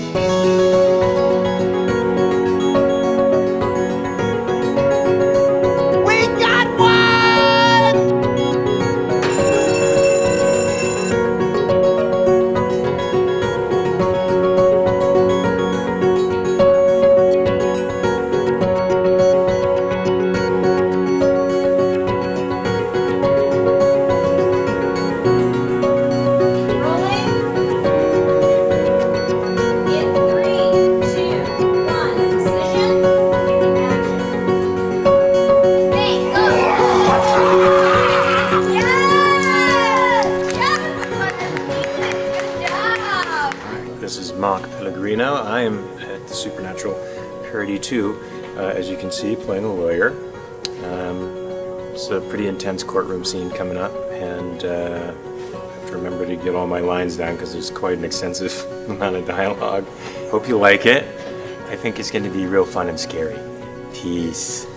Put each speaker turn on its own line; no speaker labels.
This is Mark Pellegrino. I am at the Supernatural Parody 2, as you can see, playing a lawyer. It's a pretty intense courtroom scene coming up, and I have to remember to get all my lines down because there's quite an extensive amount of dialogue. Hope you like it. I think it's going to be real fun and scary. Peace.